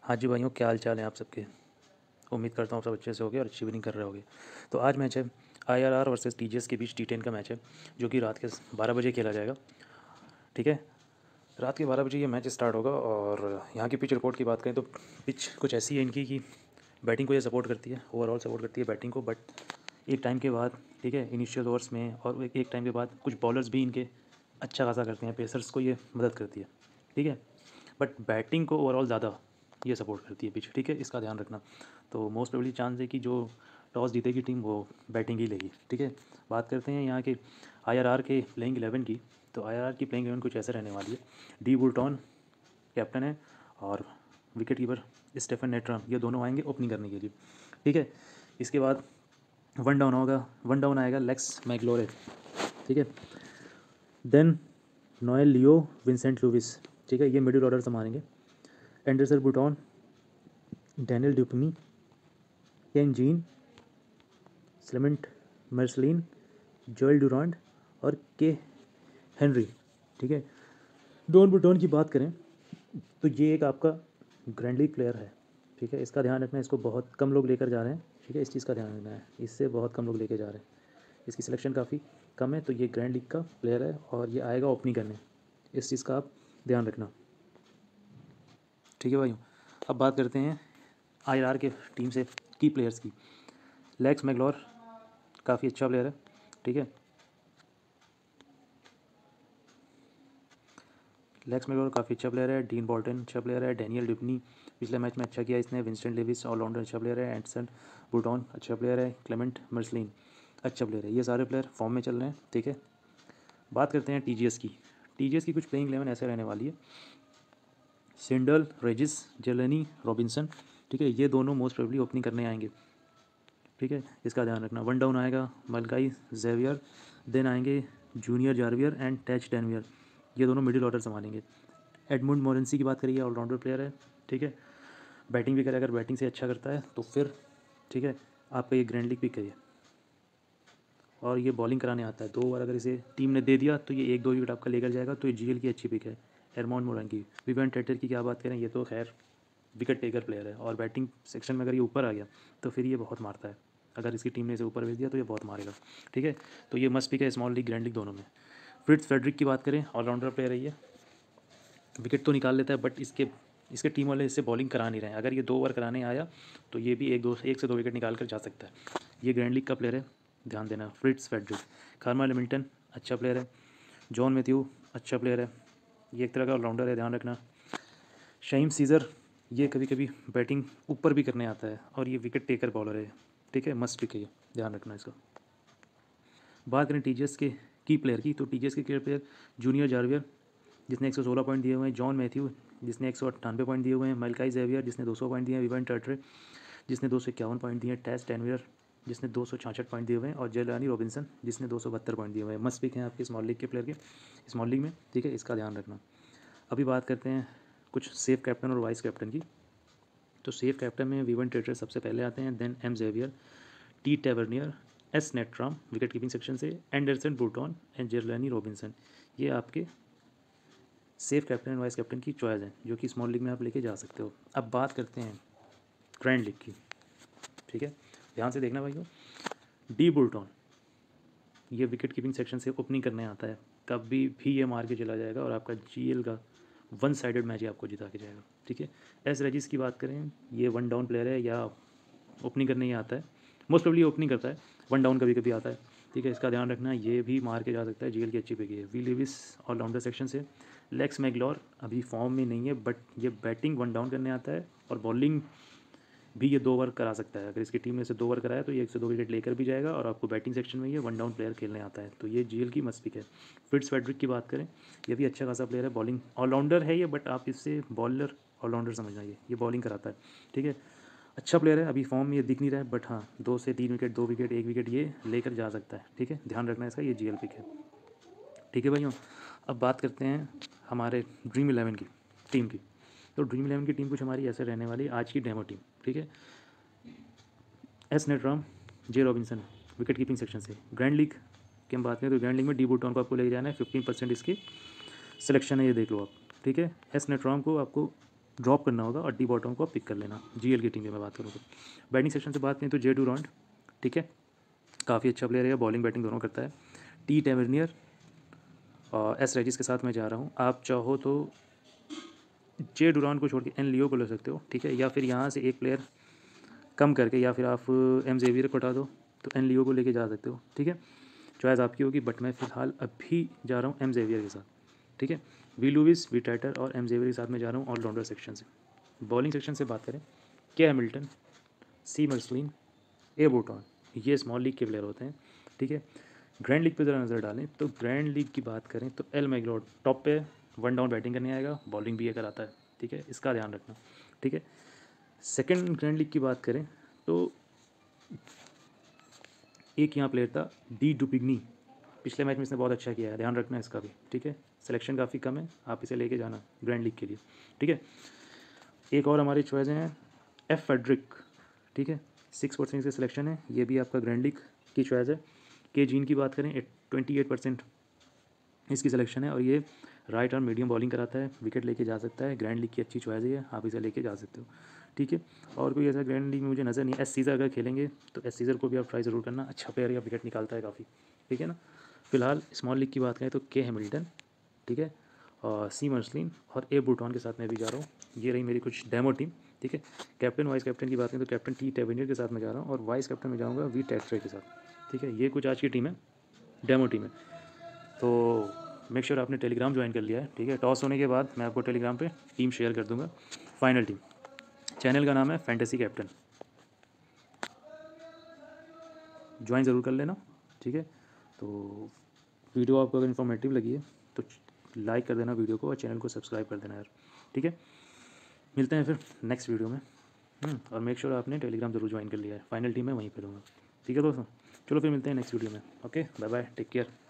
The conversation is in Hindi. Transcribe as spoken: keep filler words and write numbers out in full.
हाँ जी भाइयों, क्या हाल चाल है आप सबके। उम्मीद करता हूँ आप सब अच्छे से होगे और अच्छी विनिंग कर रहे होगे। तो आज मैच है आईआरआर वर्सेस टीजीएस के बीच टी टेन का मैच है, जो कि रात के बारह बजे खेला जाएगा। ठीक है, रात के बारह बजे ये मैच स्टार्ट होगा। और यहाँ की पिच रिपोर्ट की बात करें तो पिच कुछ ऐसी है इनकी कि बैटिंग को ये सपोर्ट करती है, ओवरऑल सपोर्ट करती है बैटिंग को। बट एक टाइम के बाद, ठीक है, इनिशियल ओवर्स में और एक एक टाइम के बाद कुछ बॉलर्स भी इनके अच्छा खासा करते हैं, पेसर्स को ये मदद करती है। ठीक है, बट बैटिंग को ओवरऑल ज़्यादा ये सपोर्ट करती है पिच। ठीक है, इसका ध्यान रखना। तो मोस्ट प्रोबेबली चांस है कि जो टॉस जीतेगी टीम वो बैटिंग ही लेगी। ठीक है, बात करते हैं यहाँ के आईआरआर के प्लेइंग इलेवन की। तो आईआरआर की प्लेइंग इलेवन कुछ ऐसे रहने वाली है। डी बुल्टन कैप्टन है और विकेट कीपर स्टेफन नेट्राम, ये दोनों आएंगे ओपनिंग करने के लिए। ठीक है, इसके बाद वन डाउन होगा, वन डाउन आएगा लेक्स मैगलोरे। ठीक है, then Noel Leo Vincent Lewis. ठीक है, ये मिडिल ऑर्डर संभालेंगे। Anderson Bouton, Daniel Dupney, Ken Jean, Clement Marcelin, Joel Durand और के हेनरी। ठीक है, डॉन बुटॉन की बात करें तो ये एक आपका ग्रैंड लीग प्लेयर है। ठीक है, इसका ध्यान रखना, इसको बहुत कम लोग लेकर जा रहे हैं। ठीक है, इस चीज़ का ध्यान रखना है, इससे बहुत कम लोग लेके जा रहे हैं, इसकी सिलेक्शन काफ़ी कम है। तो ये ग्रैंड लीग का प्लेयर है और ये आएगा ओपनिंग करने, इस चीज़ का आप ध्यान रखना। ठीक है भाइयों, अब बात करते हैं आईआरआर के टीम से की प्लेयर्स की। लेक्स मैगलोर काफ़ी अच्छा प्लेयर है। ठीक है, लेक्स मैगलोर काफ़ी अच्छा प्लेयर है। डीन बॉल्टन अच्छा प्लेयर है। डैनियल ड्यूपनी पिछले मैच में अच्छा किया इसने। विंस्टन लेविस ऑलराउंडर अच्छा प्लेयर है। एंडरसन बुटॉन अच्छा प्लेयर है। क्लेमेंट मर्सलिन अच्छा प्लेयर है। ये सारे प्लेयर फॉर्म में चल रहे हैं। ठीक है, बात करते हैं टीजीएस की। टीजीएस की कुछ प्लेइंग इलेवन ऐसे रहने वाली है। Sindal, Regis, Jeleni, Robinson. ठीक है, ये दोनों मोस्ट प्रोबेबली ओपनिंग करने आएंगे। ठीक है, इसका ध्यान रखना। वन डाउन आएगा मलकाई जेवियर, देन आएंगे junior Jarvier and Tach Danvier, ये दोनों मिडिल ऑर्डर संभालेंगे। एडमुंड मोरेंसी की बात करिए, ऑलराउंडर प्लेयर है। ठीक है, बैटिंग भी करे, अगर बैटिंग से अच्छा करता है तो फिर ठीक है आपका ये ग्रैंड लीग पिक है ये। और ये बॉलिंग कराने आता है, दो ओवर अगर इसे टीम ने दे दिया तो ये एक दो विकेट आपका लेकर जाएगा। तो ये जीएल की अच्छी पिक है। एरमॉन मोरन की, विवेन टेटर की क्या बात करें, ये तो खैर विकेट टेकर प्लेयर है। और बैटिंग सेक्शन में अगर ये ऊपर आ गया तो फिर ये बहुत मारता है। अगर इसकी टीम ने इसे ऊपर भेज दिया तो ये बहुत मारेगा। ठीक है, तो ये मस्ट पिक है स्मॉल लीग ग्रैंड लीग दोनों में। फ्रिट्ज फेडरिक की बात करें, ऑलराउंडर प्लेयर है ये। विकेट तो निकाल लेता है बट इसके इसके टीम वाले इससे बॉलिंग करा नहीं रहे हैं। अगर ये दो ओवर कराने आया तो ये भी एक दो एक से दो विकेट निकाल कर जा सकता है। ये ग्रैंड लीग का प्लेयर है, ध्यान देना। Fritz Frederick. खार्मा लिमिल्टन अच्छा प्लेयर है। जॉन मैथ्यू अच्छा प्लेयर है, ये एक तरह का ऑलराउंडर है, ध्यान रखना। शाइम सीज़र, ये कभी कभी बैटिंग ऊपर भी करने आता है और ये विकेट टेकर बॉलर है। ठीक है, मस्ट पिक है ये, ध्यान रखना इसका। बात करें टीजीएस के की प्लेयर की, तो टीजीएस के की प्लेयर जूनियर जार्वियर, जिसने एक सौ सोलह पॉइंट दिए हुए हैं। जॉन मैथ्यू, जिसने एक सौ अट्ठानवे पॉइंट दिए हुए हैं। मलकाई जेवियर, जिसने दो सौ पॉइंट दिए हैं। विवेन टर्टरे, जिसने दो सौ इक्यावन पॉइंट दिए हैं। टेस्ट टेनवियर, जिसने दो सौ छियासठ पॉइंट दिए हुए हैं। और जेलानी रॉबिन्सन, जिसने दो सौ बहत्तर पॉइंट दिए हुए हैं। मस्ट पिक हैं आपके स्मॉल लीग के प्लेयर के, स्मॉल लीग में। ठीक है, इसका ध्यान रखना। अभी बात करते हैं कुछ सेफ कैप्टन और वाइस कैप्टन की। तो सेफ कैप्टन में विवेन टर्टरे सबसे पहले आते हैं, then M Xavier, T Tavernier, S Netram wicket keeping section से, एंडरसन बुटॉन एंड जेरलानी रॉबिन्सन। ये आपके safe captain and vice captain की चॉइस है, जो कि स्मॉल लीग में आप लेके जा सकते हो। अब बात करते हैं ग्रैंड लीग की। ठीक है, ध्यान से देखना भाइयों। डी बुल्टन, ये विकेट कीपिंग सेक्शन से ओपनिंग करने आता है। कभी भी ये मार के चला जाएगा और आपका जीएल का वन साइडेड मैच ही आपको जिता के जाएगा। ठीक है, एस रेजिस की बात करें, ये वन डाउन प्लेयर है या ओपनिंग करने ही आता है। मोस्ट प्रोबेबली ओपनिंग करता है, वन डाउन कभी कभी आता है। ठीक है, इसका ध्यान रखना, ये भी मार के जा सकता है। जीएल की अच्छी पिक है। वी लिविस ऑलराउंडर सेक्शन से। लेक्स मैगलोर अभी फॉर्म में नहीं है बट ये बैटिंग वन डाउन करने आता है और बॉलिंग भी ये दो ओवर करा सकता है। अगर इसकी टीम ने इसे दो ओवर कराया तो ये एक से दो विकेट लेकर भी जाएगा और आपको बैटिंग सेक्शन में ये वन डाउन प्लेयर खेलने आता है। तो ये जीएल की मस्ट पिक है। फिट्स फेडरिक की बात करें, ये भी अच्छा खासा प्लेयर है। बॉलिंग ऑलराउंडर है ये, बट आप इससे बॉलर ऑलराउंडर समझना, ये ये बॉलिंग कराता है। ठीक है, अच्छा प्लेयर है। अभी फॉर्म में ये दिख नहीं रहा है बट हाँ, दो से तीन विकेट, दो विकेट, एक विकेट ये लेकर जा सकता है। ठीक है, ध्यान रखना इसका, ये जीएल पिक है। ठीक है भाइयों, अब बात करते हैं हमारे ड्रीम इलेवन की टीम की। तो ड्रीम इलेवन की टीम कुछ हमारी ऐसे रहने वाली है आज की डेमो टीम। ठीक है, S Netram, J Robinson wicket keeping section से। ग्रैंड लीग की हम बात करें तो ग्रैंड लीग में डी बुल्टन को आपको लेके जाना है। फिफ्टीन परसेंट इसकी सिलेक्शन है, ये देख लो आप। ठीक है, एस नेट्राम को आपको ड्रॉप करना होगा और डी बॉटम को पिक कर लेना। जीएल की टीम की मैं बात करूँ तो बैटिंग सेक्शन से बात करें तो जे डूरांड, ठीक है, काफ़ी अच्छा प्लेयर है, बॉलिंग बैटिंग दोनों करता है। टी टेवर्नियर और एस रेजिस के साथ मैं जा रहा हूँ। आप चाहो तो जे डूरांड को छोड़ के एन लियो को ले सकते हो, ठीक है, या फिर यहाँ से एक प्लेयर कम करके या फिर आप एम जेवियर को हटा दो तो एन लियो को लेके जा सकते हो, ठीक है, चॉइस आपकी होगी। बट मैं फ़िलहाल अभी जा रहा हूँ एम जेवियर के साथ, ठीक है। वी लुइस, वी टाइटर और एम जेवियर के साथ मैं जा रहा हूँ ऑलराउंडर सेक्शन से। बॉलिंग सेक्शन से बात करें, के हैमिल्टन, सी मर्सलिन, ए बूटॉन, ये स्मॉल लीग के प्लेयर होते हैं, ठीक है। ग्रैंड लीग पे ज़रा नज़र डालें तो ग्रैंड लीग की बात करें तो एल मैग्लॉड टॉप पे वन डाउन बैटिंग करने आएगा, बॉलिंग भी ये कराता है, ठीक है, इसका ध्यान रखना, ठीक है। सेकंड ग्रैंड लीग की बात करें तो एक यहाँ प्लेयर था डी डुपिग्नी, पिछले मैच में इसने बहुत अच्छा किया है, ध्यान रखना इसका भी, ठीक है। सिलेक्शन काफ़ी कम है, आप इसे लेके जाना ग्रैंड लीग के लिए, ठीक है। एक और हमारी चॉइस है एफ फेडरिक, ठीक है, सिक्स परसेंट से सिलेक्शन है, ये भी आपका ग्रैंड लीग की चॉइस है। के जीन की बात करें ट्वेंटी एट परसेंट इसकी सिलेक्शन है और ये राइट आर्म मीडियम बॉलिंग कराता है, विकेट लेके जा सकता है, ग्रैंड लीग की अच्छी चॉइस है, आप इसे लेके जा सकते हो, ठीक है। और कोई ऐसा ग्रैंड लीग में मुझे नज़र नहीं। एस सीज़र अगर खेलेंगे तो एस सीज़र को भी आप ट्राई ज़रूर करना, अच्छा प्लेयर या विकेट निकालता है काफ़ी, ठीक है ना। फिलहाल स्मॉल लीग की बात करें तो के हैमिल्टन, ठीक है, और सी मर्सलिन और ए बूटॉन के साथ मैं भी जा रहा हूँ। ये रही मेरी कुछ डेमो टीम, ठीक है। कैप्टन वाइस कैप्टन की बात करें तो कैप्टन टी टेवेनियर के साथ मैं जा रहा हूँ और वाइस कैप्टन में जाऊँगा वी टेक्सरे के साथ, ठीक है। ये कुछ आज की टीम है, डेमो टीम है। तो मेक श्योर आपने टेलीग्राम ज्वाइन कर लिया है, ठीक है। टॉस होने के बाद मैं आपको टेलीग्राम पे टीम शेयर कर दूंगा, फाइनल टीम। चैनल का नाम है फैंटेसी कैप्टन, ज्वाइन ज़रूर कर लेना, ठीक है। तो वीडियो आपको अगर इन्फॉर्मेटिव लगी है तो लाइक कर देना वीडियो को और चैनल को सब्सक्राइब कर देना यार, ठीक है। मिलते हैं फिर नेक्स्ट वीडियो में। और मेक श्योर आपने टेलीग्राम जरूर ज्वाइन कर लिया है, फाइनल टीम मैं वहीं पे दूँगा, ठीक है दोस्तों। चलो फिर मिलते हैं नेक्स्ट वीडियो में, okay, bye bye, take care.